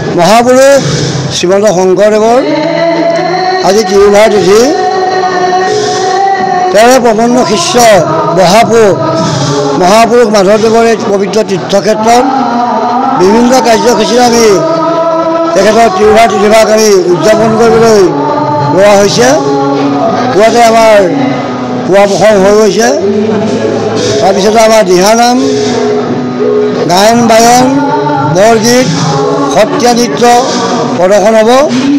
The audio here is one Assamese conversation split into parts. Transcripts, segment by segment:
মহাপুৰুষ শ্ৰীমন্ত শংকৰদেৱৰ আজি তিৰুভাৰ তিথি। তেওঁৰে প্ৰপন্ন শিষ্য মহাপুৰুষ মাধৱদেৱৰ এই পবিত্ৰ তীৰ্থক্ষেত্ৰত বিভিন্ন কাৰ্যসূচীৰে আমি তেখেতৰ তিৰুভাৰ তিথিভাগ আমি উদযাপন কৰিবলৈ লোৱা হৈছে। পুৱাতে আমাৰ পুৱা প্ৰসংগ হৈ গৈছে। তাৰপিছতে আমাৰ দিহানাম, গায়ন বায়ন, বৰগীত, সত্ৰীয়া নৃত্য প্ৰদৰ্শন হ'ব।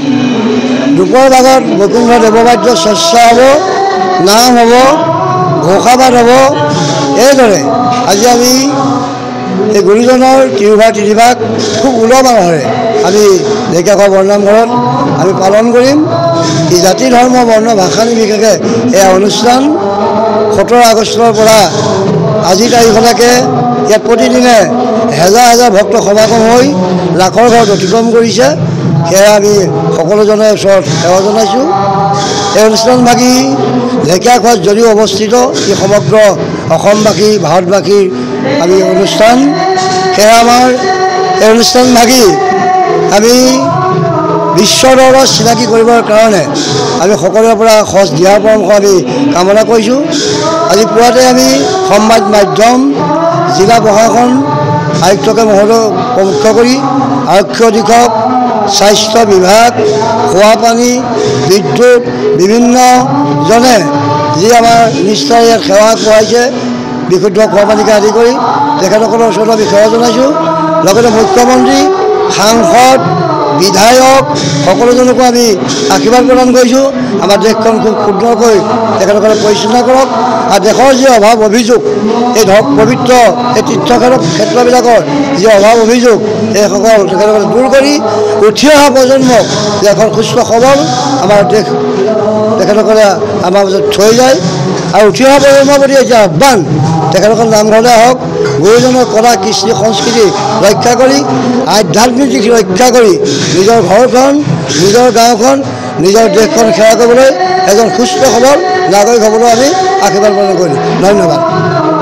দুপৰ ভাগত বৈকুণ্ঠ দেৱবাদ্য চৰ্চা হ'ব, নাম হ'ব, ঘোষাপাঠ হ'ব। এইদৰে আজি আমি এই গুৰুজনৰ তিৰুভাৰ তিথিভাগ খুব উলহ মালহেৰে আমি ঢেকীয়াখোৱা বৰনামঘৰত আমি পালন কৰিম। এই জাতি ধৰ্ম বৰ্ণ ভাষা নিৰ্বিশেষে এই অনুষ্ঠান 17 আগষ্টৰ পৰা আজিৰ তাৰিখলৈকে ইয়াত প্ৰতিদিনে হেজাৰ হেজাৰ ভক্ত সমাগম হৈ লাখৰ ঘৰত অতিক্ৰম কৰিছে। সেয়া আমি সকলোজনৰ ওচৰত সেৱা জনাইছোঁ। এই অনুষ্ঠানভাগী ঢেকীয়াখোৱাত যদিও অৱস্থিত, ই সমগ্ৰ অসমবাসী ভাৰতবাসীৰ আমি অনুষ্ঠান। সেয়া আমাৰ এই অনুষ্ঠানভাগী আমি বিশ্বৰ দৰবাৰত চিনাকি কৰিবৰ কাৰণে আমি সকলোৰে পৰা সঁচ দিয়াৰ পৰামৰ্শ আমি কামনা কৰিছোঁ। আজি পুৱাতে আমি সংবাদ মাধ্যম, জিলা প্ৰশাসন আয়ুক্তকে মহোদয় প্ৰমুখ কৰি আৰক্ষী অধীক্ষক, স্বাস্থ্য বিভাগ, খোৱা পানী, বিদ্যুৎ বিভিন্নজনে যি আমাৰ নিষ্ঠাৰে ইয়াত সেৱা আগবঢ়াইছে, বিশুদ্ধ খোৱা পানীকে আদি কৰি তেখেতসকলৰ ওচৰত আমি সেৱা জনাইছোঁ। লগতে মুখ্যমন্ত্ৰী, সাংসদ, বিধায়ক সকলোজনকো আমি আশীৰ্বাদ প্ৰদান কৰিছোঁ। আমাৰ দেশখন খুব সুন্দৰকৈ তেখেতসকলে পৰিচালনা কৰক আৰু দেশৰ যি অভাৱ অভিযোগ, এই পবিত্ৰ এই তীৰ্থক্ষেত্ৰবিলাকৰ যি অভাৱ অভিযোগ এইসকল তেখেতসকলে দূৰ কৰি উঠি অহা প্ৰজন্মক যে এখন সুস্থ সবল আমাৰ দেশ তেখেতসকলে আমাৰ মাজত থৈ যায়। আৰু উঠি অহা প্ৰজন্মৰ প্ৰতি এতিয়া আহ্বান, তেখেতসকল নামঘৰলৈ আহক, গুৰুজনৰ কলা কৃষ্টি সংস্কৃতি ৰক্ষা কৰি, আধ্যাত্মিক দিশ ৰক্ষা কৰি নিজৰ ঘৰখন, নিজৰ গাঁওখন, নিজৰ দেশখন সেৱা কৰিবলৈ এজন সুস্থ সবল নাগৰিক হ'বলৈ আমি আশীৰ্বাদ প্ৰদান কৰিলোঁ। ধন্যবাদ।